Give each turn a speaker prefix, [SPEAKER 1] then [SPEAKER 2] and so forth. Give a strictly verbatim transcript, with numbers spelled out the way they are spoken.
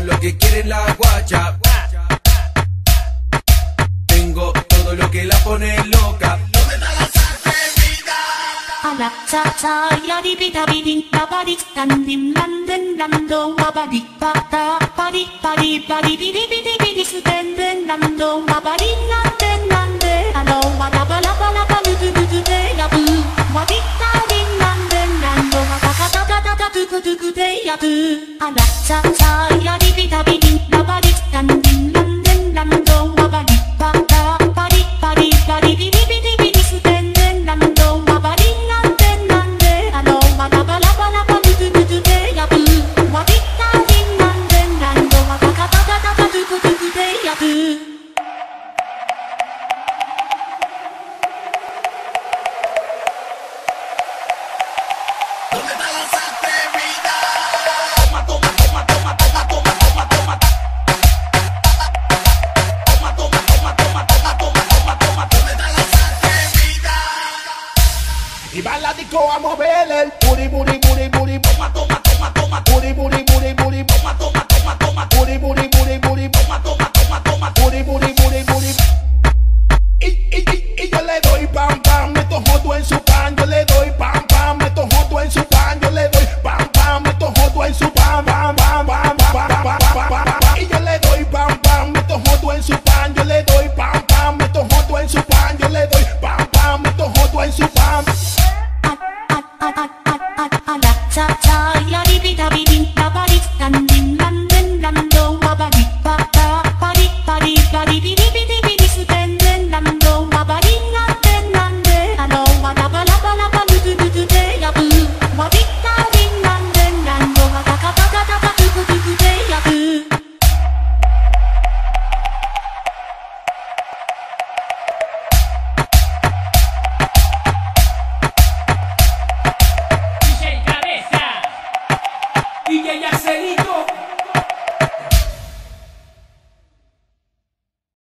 [SPEAKER 1] lo que quiere la guacha. Tengo todo lo que la pone loca.
[SPEAKER 2] ¿Dónde está la salsa, vida?
[SPEAKER 3] Ala cha cha ya di bi da bi din da ba di dan dim dan den dan do wa ba di ba da ba di ba di ba di bi di bi di bi di su den den dan do wa ba di nan den nan de alo wa da ba la ba la ba lu du du du de ya bu wa di da di nan den dan do wa da da da da da da du du du du de ya bu. Ala cha cha ya di bi da